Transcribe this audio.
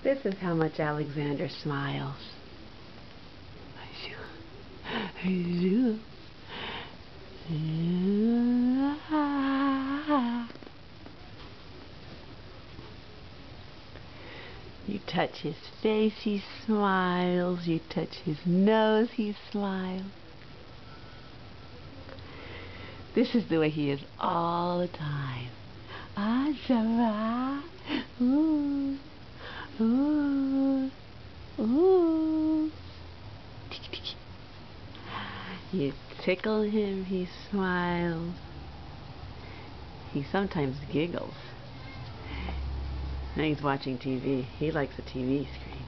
This is how much Alexander smiles. You touch his face, he smiles. You touch his nose, he smiles. This is the way he is all the time. Ah, Zara. Ooh. Ooh. Ooh. You tickle him, he smiles. He sometimes giggles. Now he's watching TV. He likes a TV screen.